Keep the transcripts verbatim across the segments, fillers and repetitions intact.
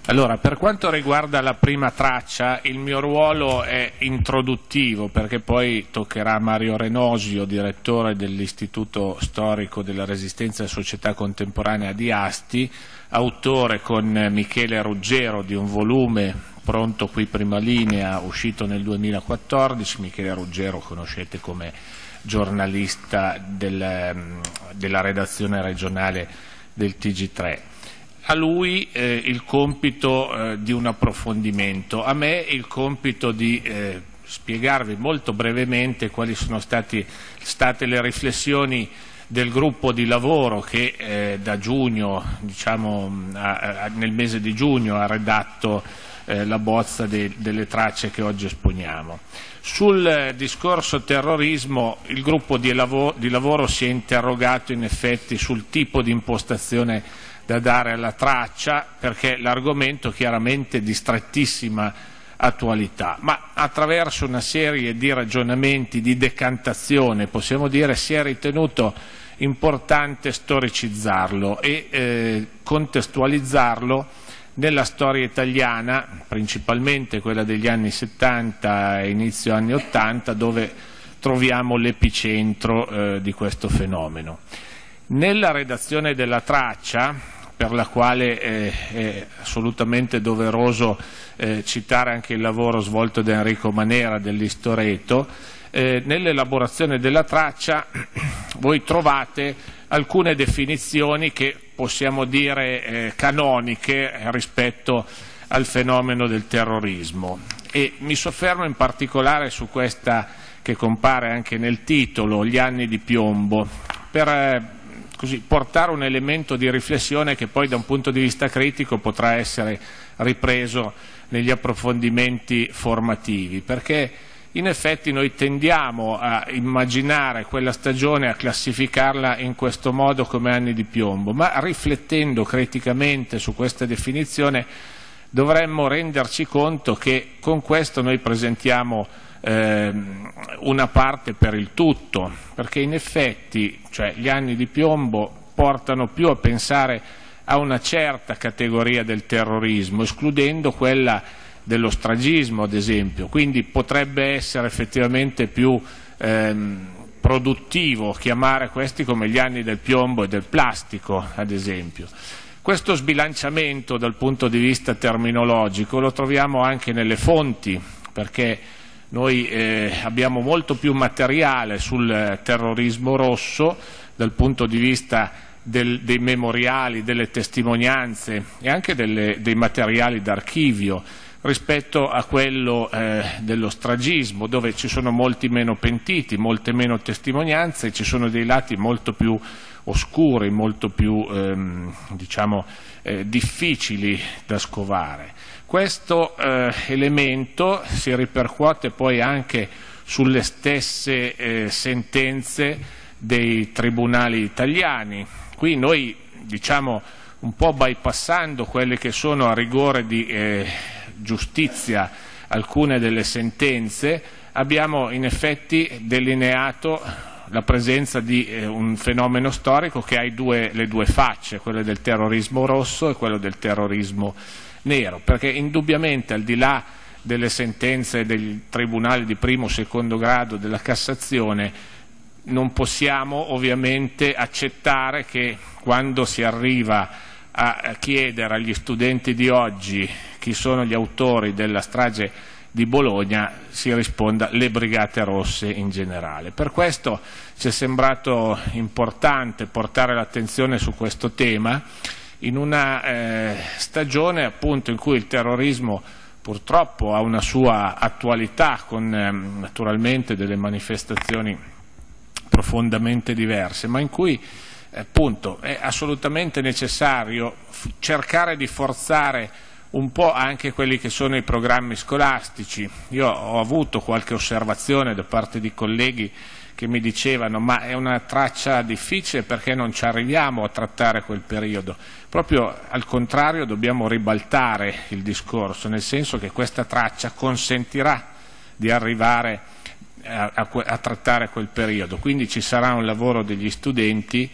Allora, per quanto riguarda la prima traccia, il mio ruolo è introduttivo, perché poi toccherà a Mario Renosio, direttore dell'Istituto Storico della Resistenza e Società Contemporanea di Asti, autore con Michele Ruggero di un volume pronto qui prima linea, uscito nel duemilaquattordici. Michele Ruggero conoscete come giornalista del, della redazione regionale del T G tre. A lui eh, il compito eh, di un approfondimento, a me il compito di eh, spiegarvi molto brevemente quali sono stati, state le riflessioni del gruppo di lavoro che eh, da giugno, diciamo a, a, nel mese di giugno ha redatto eh, la bozza de, delle tracce che oggi esponiamo. Sul eh, discorso terrorismo il gruppo di, lavo, di lavoro si è interrogato in effetti sul tipo di impostazione da dare alla traccia, perché l'argomento chiaramente è di strettissima attualità, ma attraverso una serie di ragionamenti, di decantazione, possiamo dire, si è ritenuto importante storicizzarlo e eh, contestualizzarlo nella storia italiana, principalmente quella degli anni settanta e inizio anni ottanta, dove troviamo l'epicentro eh, di questo fenomeno. Nella redazione della traccia, per la quale eh, è assolutamente doveroso eh, citare anche il lavoro svolto da Enrico Manera dell'Istoreto, eh, nell'elaborazione della traccia voi trovate alcune definizioni che possiamo dire eh, canoniche rispetto al fenomeno del terrorismo, e mi soffermo in particolare su questa che compare anche nel titolo, Gli anni di piombo, per eh, così portare un elemento di riflessione che poi da un punto di vista critico potrà essere ripreso negli approfondimenti formativi, perché in effetti noi tendiamo a immaginare quella stagione, a classificarla in questo modo come anni di piombo, ma riflettendo criticamente su questa definizione dovremmo renderci conto che con questo noi presentiamo eh, una parte per il tutto, perché in effetti, cioè, gli anni di piombo portano più a pensare a una certa categoria del terrorismo, escludendo quella dello stragismo ad esempio, quindi potrebbe essere effettivamente più ehm, produttivo chiamare questi come gli anni del piombo e del plastico ad esempio. Questo sbilanciamento dal punto di vista terminologico lo troviamo anche nelle fonti, perché noi eh, abbiamo molto più materiale sul terrorismo rosso dal punto di vista del, dei memoriali, delle testimonianze e anche delle, dei materiali d'archivio rispetto a quello eh, dello stragismo, dove ci sono molti meno pentiti, molte meno testimonianze e ci sono dei lati molto più oscuri, molto più ehm, diciamo, eh, difficili da scovare. Questo eh, elemento si ripercuote poi anche sulle stesse eh, sentenze dei tribunali italiani. Qui noi, diciamo, un po' bypassando quelle che sono a rigore di eh, giustizia alcune delle sentenze, abbiamo in effetti delineato la presenza di eh, un fenomeno storico che ha i due, le due facce, quelle del terrorismo rosso e quello del terrorismo nero, perché indubbiamente al di là delle sentenze dei tribunali di primo o secondo grado della Cassazione non possiamo ovviamente accettare che quando si arriva a chiedere agli studenti di oggi chi sono gli autori della strage di Bologna si risponda le Brigate Rosse in generale. Per questo ci è sembrato importante portare l'attenzione su questo tema in una eh, stagione appunto in cui il terrorismo purtroppo ha una sua attualità con eh, naturalmente delle manifestazioni profondamente diverse, ma in cui appunto è assolutamente necessario cercare di forzare un po' anche quelli che sono i programmi scolastici. Io ho avuto qualche osservazione da parte di colleghi che mi dicevano ma è una traccia difficile perché non ci arriviamo a trattare quel periodo. Proprio al contrario dobbiamo ribaltare il discorso, nel senso che questa traccia consentirà di arrivare a, a, a trattare quel periodo, quindi ci sarà un lavoro degli studenti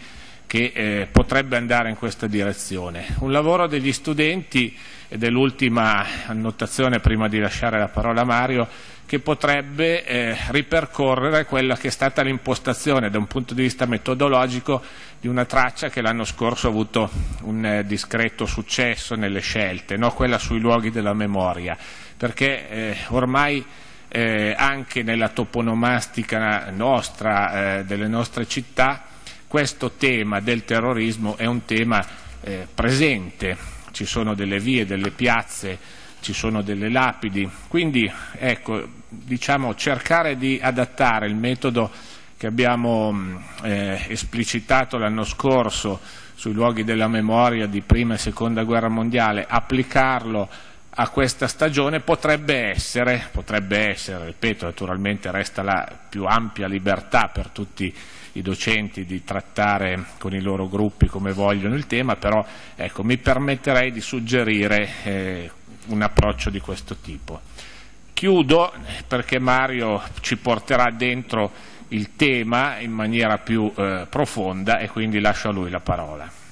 che eh, potrebbe andare in questa direzione. Un lavoro degli studenti, ed è l'ultima annotazione prima di lasciare la parola a Mario, che potrebbe eh, ripercorrere quella che è stata l'impostazione da un punto di vista metodologico di una traccia che l'anno scorso ha avuto un eh, discreto successo nelle scelte, no? Quella sui luoghi della memoria, perché eh, ormai eh, anche nella toponomastica nostra, eh, delle nostre città, questo tema del terrorismo è un tema eh, presente, ci sono delle vie, delle piazze, ci sono delle lapidi, quindi ecco, diciamo, cercare di adattare il metodo che abbiamo eh, esplicitato l'anno scorso sui luoghi della memoria di prima e seconda guerra mondiale, applicarlo a questa stagione potrebbe essere, potrebbe essere, ripeto, naturalmente resta la più ampia libertà per tutti i docenti di trattare con i loro gruppi come vogliono il tema, però ecco, mi permetterei di suggerire eh, un approccio di questo tipo. Chiudo perché Mario ci porterà dentro il tema in maniera più eh, profonda e quindi lascio a lui la parola.